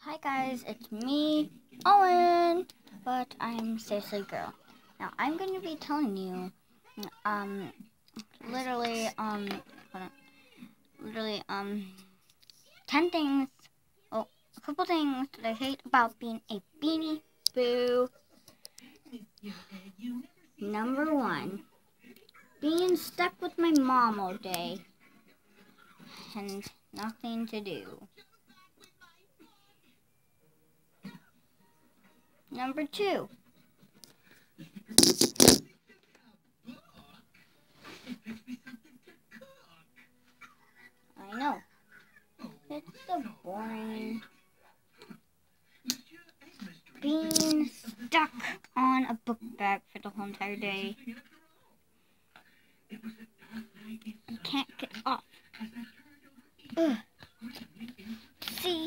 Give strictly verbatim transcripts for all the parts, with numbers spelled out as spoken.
Hi guys, it's me, Owen, but I'm seriously girl. Now I'm going to be telling you, um, literally, um, hold on, literally, um, ten things, oh, a couple things that I hate about being a Beanie Boo. Number one, being stuck with my mom all day and nothing to do. Number two, I know, it's so boring. Being stuck on a book bag for the whole entire day. I can't get off. Ugh. See?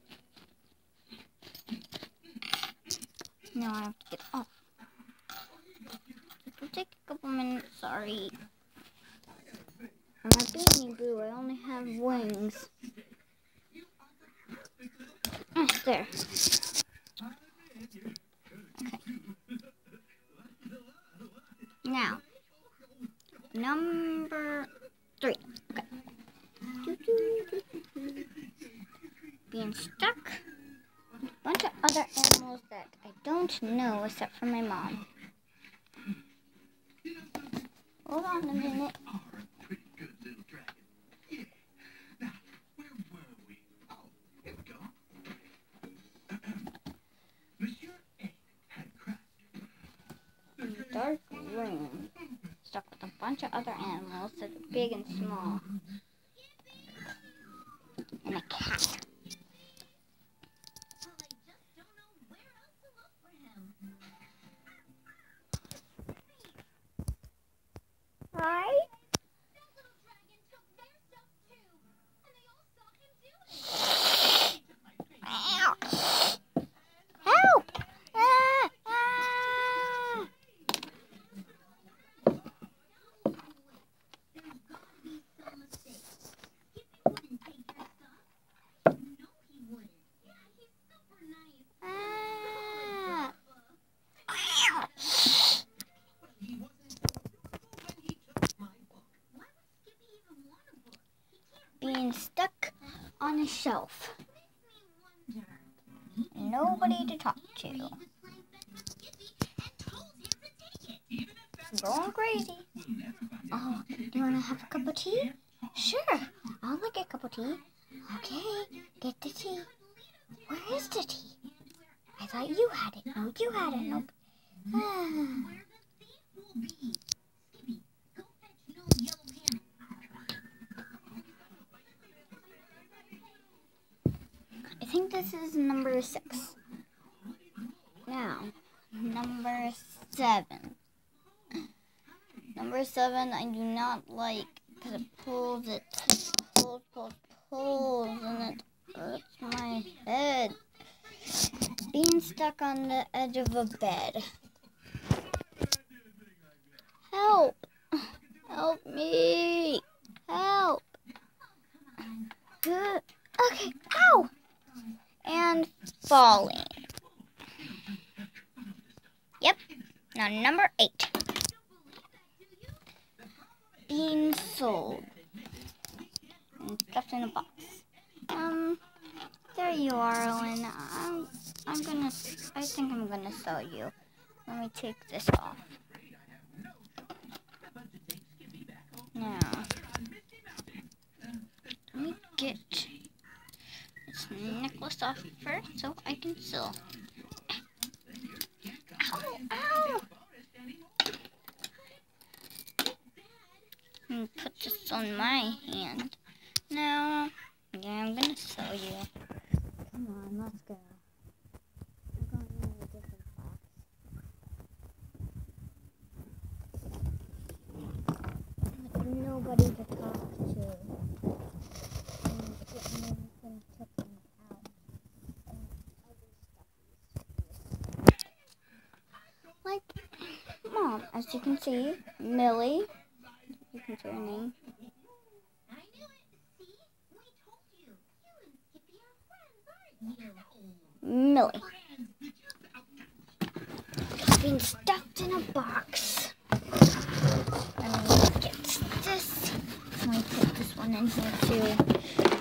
Now I have to get off. It will take a couple minutes, sorry. I'm a Beanie Boo, I only have wings. Ah, there. Okay. Now, number three. Okay. Being stuck with a bunch of other animals that I don't know except for my mom. Hold on a minute. Dark room, stuck with a bunch of other animals that are big and small, and a cat. Right? Help! Ah, ah. Ah. Being stuck on a shelf. Nobody to talk to. Going crazy. Oh, you want to have a cup of tea? Sure, I'll like a cup of tea. Okay, get the tea. Where is the tea? I thought you had it. No, you had it. Nope. Ah. I think this is number six. Now, number seven. Number seven, I do not like because it pulls, it pulls, pulls, pulls, and it hurts my head. Being stuck on the edge of a bed. Help! Help me! Help! Good. Okay, ow! And falling. Yep. Now number eight. Being sold and stuffed in a box. Um, there you are, Owen. I'm, I'm gonna, I think I'm gonna sell you. Let me take this off. Now, let me get this necklace off first so I can sell. Ow, ow! I'm gonna put this on my hand. Now, yeah, I'm gonna sell you. Come on, let's go. I'm going in a different box. With nobody to talk to. And getting everything taken out. And other stuff. Like, Mom, as you can see, Millie. You can say her name. Millie. Being stuffed in a box. Let me get this. Let me put this one in here too.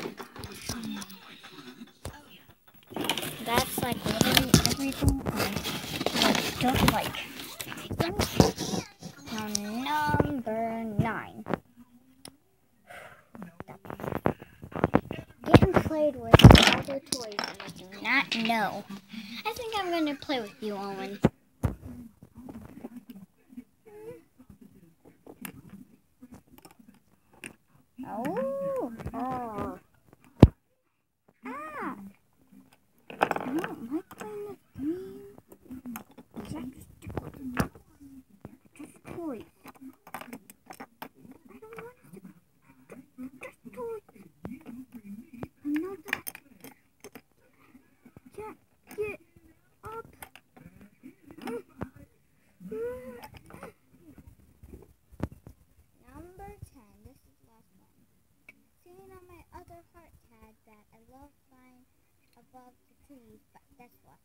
That's like literally everything I don't like. Now, number nine. Getting played with other toys and I do not know. I think I'm going to play with you, Owen. Oh. Oh. Ah. I don't like playing this game. It's just, just toys. I don't want to. Just toys. I'm not that. Can't get up. Number ten. This is the last one. Seeing on my other heart tag that I love flying above the trees, but guess what?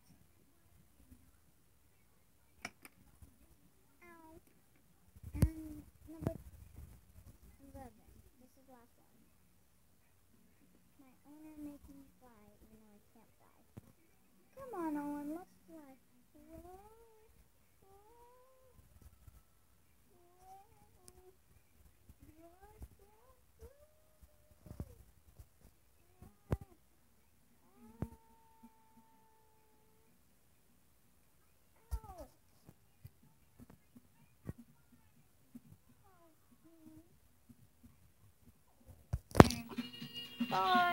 Ow. And number eleven. This is the last one. My owner makes me fly even though I can't fly. Come on, Owen, let's fly. Bye.